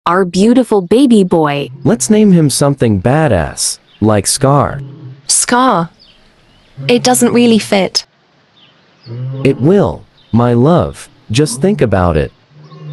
our beautiful baby boy. Let's name him something badass, like Scar. Scar. It doesn't really fit. It will, my love. Just think about it.